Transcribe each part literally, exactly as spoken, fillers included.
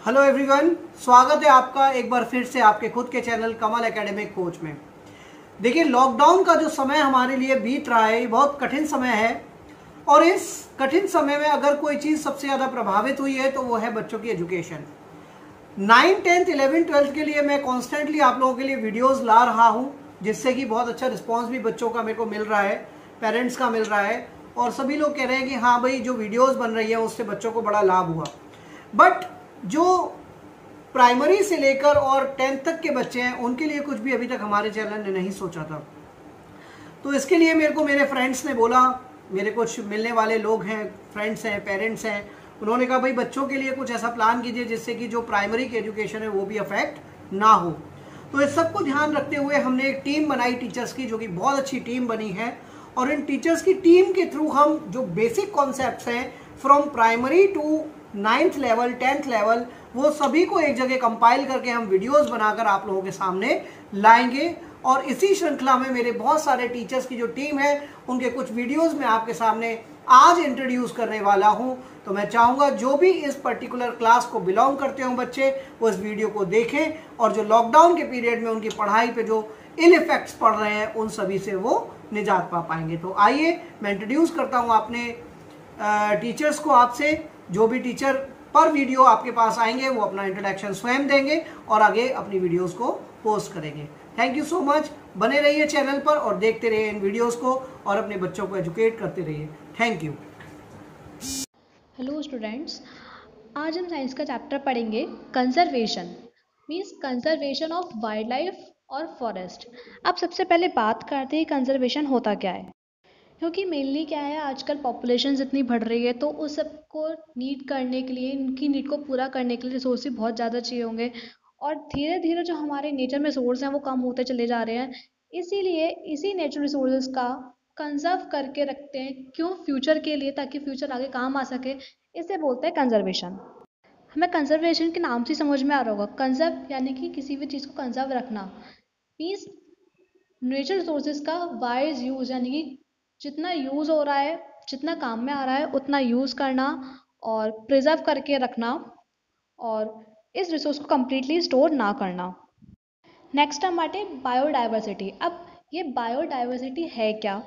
Hello everyone, स्वागत है आपका एक बार फिर से आपके खुद के चैनल कमल एकेडमिक कोच में। देखिए, लॉकडाउन का जो समय हमारे लिए बीत रहा है ये बहुत कठिन समय है और इस कठिन समय में अगर कोई चीज़ सबसे ज़्यादा प्रभावित हुई है तो वो है बच्चों की education. Nine tenth eleven twelfth के लिए मैं कॉन्स्टेंटली आप लोगों के लिए वीडियोज़ ला रहा हूँ, जिससे कि बहुत अच्छा रिस्पॉन्स भी बच्चों का मेरे को मिल रहा है, पेरेंट्स का मिल रहा है और सभी लोग कह रहे हैं कि हाँ भाई, जो वीडियोज़ बन रही है उससे बच्चों को बड़ा लाभ हुआ। बट जो प्राइमरी से लेकर और टेंथ तक के बच्चे हैं उनके लिए कुछ भी अभी तक हमारे चैनल ने नहीं सोचा था। तो इसके लिए मेरे को मेरे फ्रेंड्स ने बोला, मेरे कुछ मिलने वाले लोग हैं, फ्रेंड्स हैं, पेरेंट्स हैं, उन्होंने कहा भाई बच्चों के लिए कुछ ऐसा प्लान कीजिए जिससे कि जो प्राइमरी की एजुकेशन है वो भी अफेक्ट ना हो। तो इस सबको ध्यान रखते हुए हमने एक टीम बनाई टीचर्स की, जो कि बहुत अच्छी टीम बनी है। और इन टीचर्स की टीम के थ्रू हम जो बेसिक कॉन्सेप्ट्स हैं from primary to ninth level, tenth level, वो सभी को एक जगह कंपाइल करके हम वीडियोस बनाकर आप लोगों के सामने लाएंगे। और इसी श्रृंखला में मेरे बहुत सारे टीचर्स की जो टीम है उनके कुछ वीडियोस मैं आपके सामने आज इंट्रोड्यूस करने वाला हूं। तो मैं चाहूँगा जो भी इस पर्टिकुलर क्लास को बिलोंग करते हो बच्चे, वो इस वीडियो को देखें और जो लॉकडाउन के पीरियड में उनकी पढ़ाई पर जो इल इफेक्ट्स पड़ रहे हैं उन सभी से वो निजात पा पाएंगे। तो आइए मैं इंट्रोड्यूस करता हूँ अपने टीचर्स को आपसे। जो भी टीचर पर वीडियो आपके पास आएंगे वो अपना इंट्रोडक्शन स्वयं देंगे और आगे अपनी वीडियोस को पोस्ट करेंगे। Thank you so much. बने रहिए चैनल पर और देखते रहिए इन वीडियोस को और अपने बच्चों को एजुकेट करते रहिए। Thank you. हेलो स्टूडेंट्स, आज हम साइंस का चैप्टर पढ़ेंगे conservation, means conservation of wild life और फॉरेस्ट। अब सबसे पहले बात करते हैं कंजर्वेशन होता क्या है, क्योंकि मेनली क्या है, आजकल पॉपुलेशन इतनी बढ़ रही है तो उस सबको नीड करने के लिए, इनकी नीड को पूरा करने के लिए रिसोर्स बहुत ज़्यादा चाहिए होंगे और धीरे धीरे जो हमारे नेचर में रिसोर्स हैं वो कम होते चले जा रहे हैं। इसीलिए इसी नेचुरल रिसोर्सेज का कंजर्व करके रखते हैं, क्यों? फ्यूचर के लिए, ताकि फ्यूचर आगे काम आ सके। इसे बोलते हैं कंजर्वेशन। हमें कंजर्वेशन के नाम से समझ में आ रहा होगा, कंजर्व यानी कि किसी भी चीज़ को कंजर्व रखना, मीन्स नेचुरल रिसोर्सेज का वाइज यूज़, यानी कि जितना यूज़ हो रहा है, जितना काम में आ रहा है उतना यूज़ करना और प्रिजर्व करके रखना और इस रिसोर्स को कम्प्लीटली स्टोर ना करना। नेक्स्ट हम आते हैं बायोडाइवर्सिटी। अब ये बायोडाइवर्सिटी है क्या?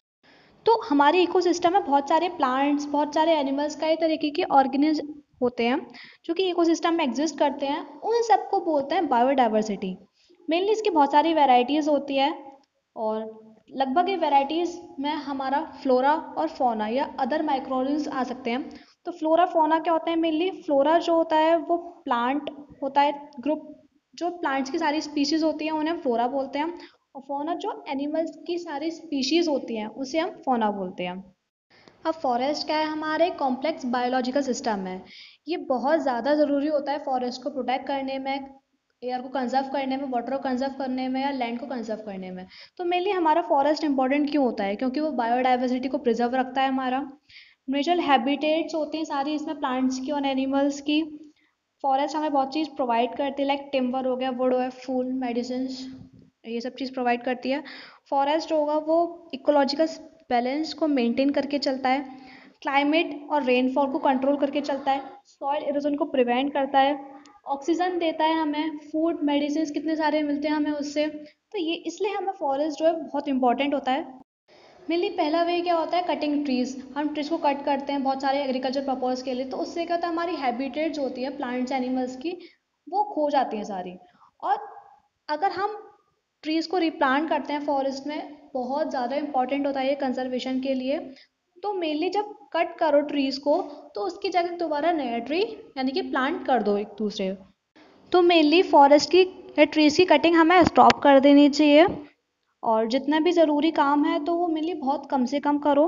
तो हमारे इकोसिस्टम में बहुत सारे प्लांट्स, बहुत सारे एनिमल्स, कई तरीके के ऑर्गेनिज्म होते हैं जो कि इकोसिस्टम में एग्जिस्ट करते हैं। उन सबको बोलते हैं बायोडाइवर्सिटी। मेनली इसकी बहुत सारी वैरायटीज़ होती है और लगभग ये वैरायटीज़ में हमारा फ्लोरा और फौना या अदर माइक्रोऑर्गेनिज्म आ सकते हैं। तो फ्लोरा फौना क्या होता है? मेनली फ्लोरा जो होता है वो प्लांट होता है ग्रुप, जो प्लांट्स की सारी स्पीशीज़ होती हैं उन्हें फ्लोरा बोलते हैं, और फौना जो एनिमल्स की सारी स्पीशीज़ होती हैं उसे हम फौना बोलते हैं। अब फॉरेस्ट क्या है? हमारे कॉम्प्लेक्स बायोलॉजिकल सिस्टम है। ये बहुत ज़्यादा ज़रूरी होता है फॉरेस्ट को प्रोटेक्ट करने में, एयर को कंजर्व करने में, वाटर को कंजर्व करने में या लैंड को कंजर्व करने में। तो मेनली हमारा फॉरेस्ट इंपॉर्टेंट क्यों होता है? क्योंकि वो बायोडाइवर्सिटी को प्रिजर्व रखता है। हमारा नेचुरल हैबिटेट्स होती हैं सारी इसमें, प्लांट्स की और एनिमल्स की। फॉरेस्ट हमें बहुत चीज़ प्रोवाइड करती है, लाइक टिम्बर हो गया, वुड हो गया, फूल, मेडिसिन, ये सब चीज़ प्रोवाइड करती है। फॉरेस्ट होगा वो इकोलॉजिकल बैलेंस को मेंटेन करके चलता है, क्लाइमेट और रेनफॉल को कंट्रोल करके चलता है, सॉइल इरोजन को प्रिवेंट करता है, ऑक्सीजन देता है हमें, फूड, मेडिसिन कितने सारे मिलते हैं हमें उससे। तो ये इसलिए हमें फॉरेस्ट जो है बहुत इंपॉर्टेंट होता है। मेनली पहला वे क्या होता है? Cutting trees. हम ट्रीज को कट करते हैं बहुत सारे एग्रीकल्चर पर्पज़ के लिए, तो उससे क्या होता है, हमारी हैबिटेट्स होती है प्लांट्स एनिमल्स की, वो खो जाती हैं सारी। और अगर हम ट्रीज़ को रिप्लांट करते हैं फॉरेस्ट में, बहुत ज़्यादा इंपॉर्टेंट होता है ये कंजर्वेशन के लिए। तो मेनली जब कट करो ट्रीज़ को तो उसकी जगह दोबारा नया ट्री यानी कि प्लांट कर दो एक दूसरे। तो मेनली फॉरेस्ट की या ट्रीज़ की कटिंग हमें स्टॉप कर देनी चाहिए और जितना भी ज़रूरी काम है तो वो मेनली बहुत कम से कम करो।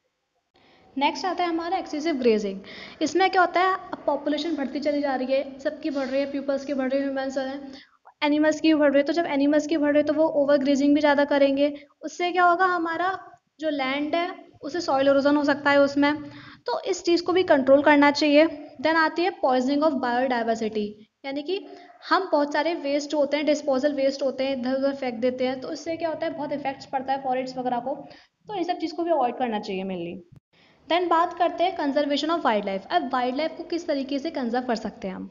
नेक्स्ट आता है हमारा एक्सेसिव ग्रेजिंग। इसमें क्या होता है, अब पॉपुलेशन बढ़ती चली जा रही है, सबकी बढ़ रही है, पीपल्स की बढ़ रही है, ह्यूमन्स हैं, एनिमल्स की बढ़ रही है। तो जब एनिमल्स की बढ़ रही है तो वो ओवर ग्रेजिंग भी ज़्यादा करेंगे, उससे क्या होगा, हमारा जो लैंड है उसे सॉइल इरोजन हो सकता है उसमें। तो इस चीज़ को भी कंट्रोल करना चाहिए। देन आती है पॉइजनिंग ऑफ बायोडाइवर्सिटी, यानी कि हम बहुत सारे वेस्ट होते हैं, डिस्पोजल वेस्ट होते हैं, इधर उधर फेंक देते हैं, तो इससे क्या होता है, बहुत इफेक्ट्स पड़ता है फॉरेस्ट वगैरह को। तो इन सब चीज़ को भी अवॉइड करना चाहिए मेनली। देन बात करते हैं कंजर्वेशन ऑफ वाइल्ड लाइफ। अब वाइल्ड लाइफ को किस तरीके से कंजर्व कर सकते हैं हम।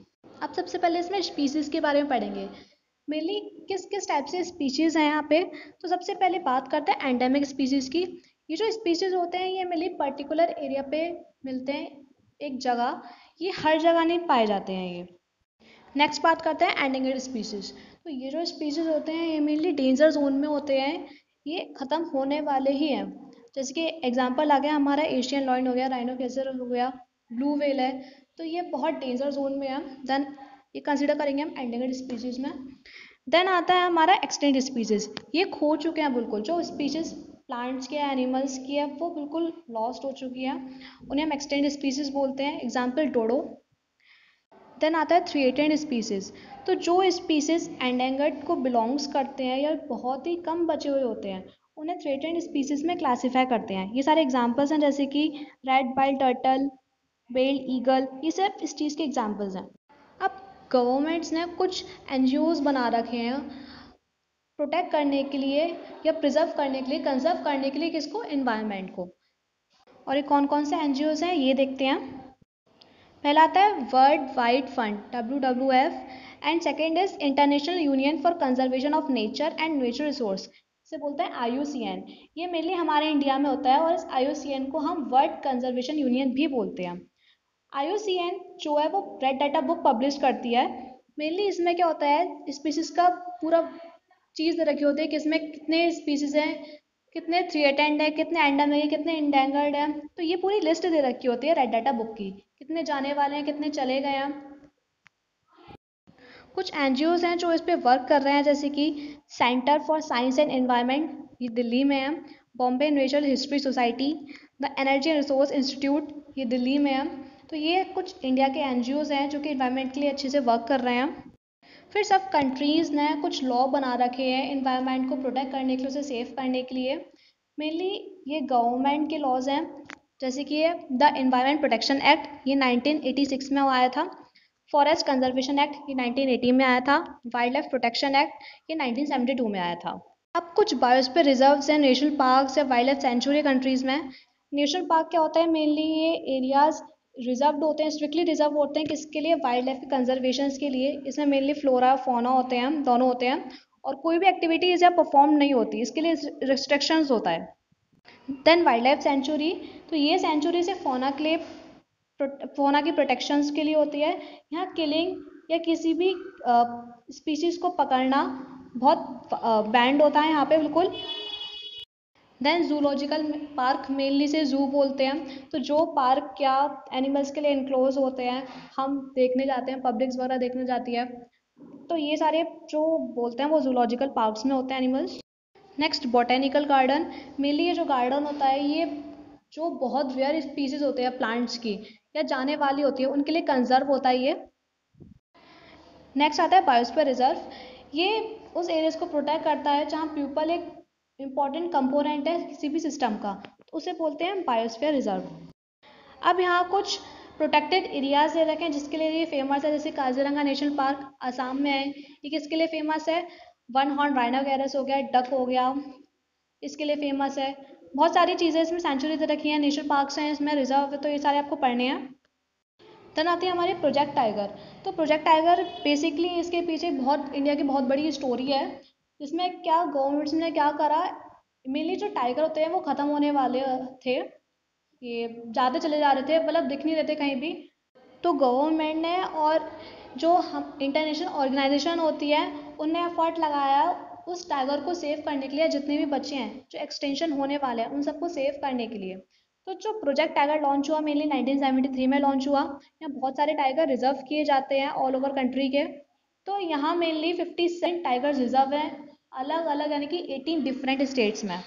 अब सबसे पहले इसमें स्पीसीज़ के बारे में पढ़ेंगे। मेनली किस किस टाइप से स्पीशीज़ हैं यहाँ पे। तो सबसे पहले बात करते हैं एंडेमिक स्पीशीज़ की। ये जो स्पीशीज़ होते हैं ये मेनली पर्टिकुलर एरिया पे मिलते हैं, एक जगह, ये हर जगह नहीं पाए जाते हैं ये। नेक्स्ट बात करते हैं एंडेंजर्ड स्पीशीज़। तो ये जो स्पीशीज़ होते हैं ये मेनली डेंजर जोन में होते हैं, ये ख़त्म होने वाले ही हैं। जैसे कि एग्जांपल आ गया हमारा एशियन लॉयन हो गया, राइनोसेरस हो गया, ब्लू व्हेल है, तो ये बहुत डेंजर जोन में है। देन ये कंसिडर करेंगे हम एंडेंजर्ड स्पीशीज़ में। देन आता है हमारा एक्सटिंक्ट स्पीशीज़, ये खो चुके हैं बिल्कुल। जो स्पीशीज़ प्लांट्स के एनिमल्स की है वो बिल्कुल लॉस्ट हो चुकी है, उन्हें हम एक्सटिंक्ट स्पीशीज़ बोलते हैं। एग्जाम्पल डोडो। देन आता है थ्रेटेंड स्पीसीज। तो जो स्पीसीज एंडेंजर्ड को बिलोंग्स करते हैं या बहुत ही कम बचे हुए होते हैं उन्हें थ्रेटेंड स्पीसीज में क्लासीफाई करते हैं। ये सारे एग्जांपल्स हैं, जैसे कि red bile turtle, bald eagle, ये सब इस चीज़ के एग्जांपल्स हैं। अब गवर्नमेंट्स ने कुछ एनजीओज बना रखे हैं प्रोटेक्ट करने के लिए या प्रिजर्व करने के लिए, कंजर्व करने के लिए किसको, एनवायरनमेंट को। और ये कौन कौन से एनजीओज हैं ये देखते हैं। पहला आता है world wide fund, W W F, and second is international union for conservation of nature and natural resource, इसे बोलते हैं आई यू सी एन। ये मेनली हमारे इंडिया में होता है और इस आई यू सी एन को हम वर्ल्ड कंजर्वेशन यूनियन भी बोलते हैं। आई यू सी एन जो है वो रेड डाटा बुक पब्लिश करती है। मेनली इसमें क्या होता है, स्पीसीज का पूरा चीज़ रखी होती है कि इसमें कितने स्पीसीज हैं, कितने थ्रेटेंड है, कितने एंडेमिक है, कितने इंडेंजर्ड है, तो ये पूरी लिस्ट दे रखी होती है रेड डाटा बुक की, कितने जाने वाले हैं, कितने चले गए हैं। कुछ एनजीओज हैं जो इस पे वर्क कर रहे हैं, जैसे कि centre for science and environment, ये दिल्ली में है। Bombay natural history society, the energy and resource institute, ये दिल्ली में है। तो ये कुछ इंडिया के एनजीओज हैं जो कि एनवायरनमेंट के लिए अच्छे से वर्क कर रहे हैं। फिर सब कंट्रीज़ ने कुछ लॉ बना रखे हैं एनवायरनमेंट को प्रोटेक्ट करने के लिए, उसे सेव करने के लिए। मेनली ये गवर्नमेंट के लॉज हैं, जैसे कि ये द एनवायरनमेंट प्रोटेक्शन एक्ट, ये नाइनटीन एटी सिक्स में आया था। फॉरेस्ट कंजर्वेशन एक्ट, ये नाइनटीन एटी में आया था। वाइल्ड लाइफ प्रोटेक्शन एक्ट, ये नाइनटीन सेवेंटी टू में आया था। अब कुछ बायोस्फीयर रिजर्व्स हैं, नेशनल पार्क्स या वाइल्ड लाइफ सेंचुरी कंट्रीज़ में। नेशनल पार्क क्या होता है, मेनली ये एरियाज रिजर्व्ड होते हैं, स्ट्रिक्टली रिजर्व होते हैं, किसके लिए, वाइल्ड लाइफ के कंजर्वेशन के लिए। इसमें मेनली फ्लोरा फौना होते हैं, दोनों होते हैं, और कोई भी एक्टिविटीज या परफॉर्म नहीं होती, इसके लिए रिस्ट्रिक्शंस होता है। देन वाइल्ड लाइफ सेंचुरी, तो ये सेंचुरी से फौना के लिए, फौना की प्रोटेक्शंस के लिए होती है। यहाँ किलिंग या किसी भी स्पीशीज़ को पकड़ना बहुत बैंड होता है यहाँ पे बिल्कुल। देन जूलॉजिकल पार्क, मेनली से जू बोलते हैं, तो जो पार्क क्या एनिमल्स के लिए इनक्लोज होते हैं, हम देखने जाते हैं, पब्लिक्स वगैरह देखने जाती है, तो ये सारे जो बोलते हैं वो जूलॉजिकल पार्क्स में होते हैं animals. Next botanical garden, mainly ये जो गार्डन होता है ये जो बहुत रेयर स्पीसीज होते हैं प्लांट्स की या जाने वाली होती है उनके लिए कंजर्व होता है ये। नेक्स्ट आता है बायोस्फीयर रिजर्व, ये उस एरियाज को प्रोटेक्ट करता है जहाँ पीपल एक इम्पॉर्टेंट कंपोनेंट है किसी भी सिस्टम का, तो उसे बोलते हैं बायोस्फीयर रिजर्व। अब यहाँ कुछ प्रोटेक्टेड एरियाज दे रखे हैं जिसके लिए ये फेमस है, जैसे काजीरंगा नेशनल पार्क आसाम में है, ये किसके लिए फेमस है, वन हॉर्न राइनोसेरस हो गया, डक हो गया, इसके लिए फेमस है। बहुत सारी चीज़ें इसमें सेंचुरी दे रखी हैं, नेशनल पार्क्स हैं, इसमें रिजर्व है, तो ये सारे आपको पढ़ने हैं। देन आती है हमारी प्रोजेक्ट टाइगर। तो प्रोजेक्ट टाइगर बेसिकली इसके पीछे बहुत इंडिया की बहुत बड़ी स्टोरी है, जिसमें क्या गवर्नमेंट्स ने क्या करा, मेनली जो टाइगर होते हैं वो ख़त्म होने वाले थे, ये ज़्यादा चले जा रहे थे, मतलब दिख नहीं रहे थे कहीं भी, तो गवर्नमेंट ने और जो हम इंटरनेशनल ऑर्गेनाइजेशन होती है उनने एफर्ट लगाया उस टाइगर को सेव करने के लिए, जितने भी बच्चे हैं जो एक्सटेंशन होने वाले हैं उन सबको सेव करने के लिए। तो जो प्रोजेक्ट टाइगर लॉन्च हुआ मेनली नाइनटीन सेवेंटी थ्री में लॉन्च हुआ। यहाँ बहुत सारे टाइगर रिजर्व किए जाते हैं ऑल ओवर कंट्री के, तो यहाँ mainly fifty seven tigers reserve हैं अलग अलग, यानी कि एटीन डिफरेंट स्टेट्स में।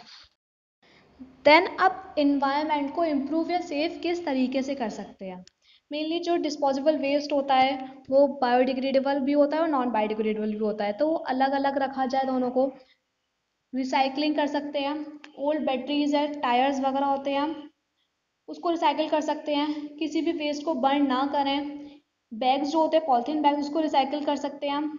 देन अब इन्वायरमेंट को इम्प्रूव या सेव किस तरीके से कर सकते हैं, मेनली जो डिस्पोजेबल वेस्ट होता है वो बायोडिग्रेडेबल भी होता है और नॉन बायोडिग्रेडेबल भी होता है, तो अलग अलग रखा जाए दोनों को। रिसाइकलिंग कर सकते हैं, ओल्ड बैटरीज है, टायर्स वगैरह होते हैं, उसको रिसाइकिल कर सकते हैं, किसी भी वेस्ट को बर्न ना करें। बैग्स जो होते हैं पॉलीथीन बैग्स, उसको रिसाइकिल कर सकते हैं।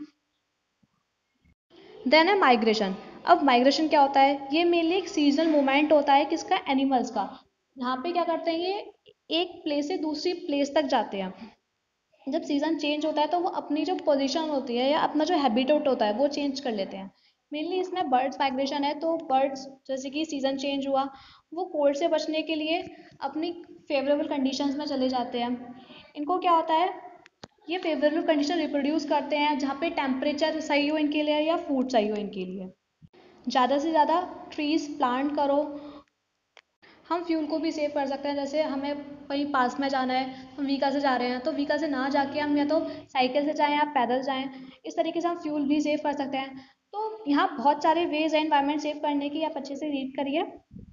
देन है माइग्रेशन। अब माइग्रेशन क्या होता है, ये मेनली एक सीजनल मूवमेंट होता है किसका, एनिमल्स का। यहाँ पे क्या करते हैं, ये एक प्लेस से दूसरी प्लेस तक जाते हैं, जब सीज़न चेंज होता है तो वो अपनी जो पोजीशन होती है या अपना जो हैबिटेट होता है वो चेंज कर लेते हैं। मेनली इसमें बर्ड्स माइग्रेशन है, तो बर्ड्स जैसे कि सीज़न चेंज हुआ, वो कोल्ड से बचने के लिए अपनी फेवरेबल कंडीशंस में चले जाते हैं। इनको क्या होता है, ये फेवरेबल कंडीशन रिप्रोड्यूस करते हैं जहाँ पे टेम्परेचर सही हो इनके लिए या फूड सही हो इनके लिए। ज़्यादा से ज़्यादा ट्रीज़ प्लांट करो। हम फ्यूल को भी सेव कर सकते हैं, जैसे हमें कहीं पास में जाना है, हम व्हीकल से जा रहे हैं तो व्हीकल से ना जाके हम या तो साइकिल से जाएं या पैदल जाएं। इस तरीके से हम फ्यूल भी सेव कर सकते हैं। तो यहाँ बहुत सारे वेज हैं एनवायरनमेंट सेव करने की, आप अच्छे से रीड करिए।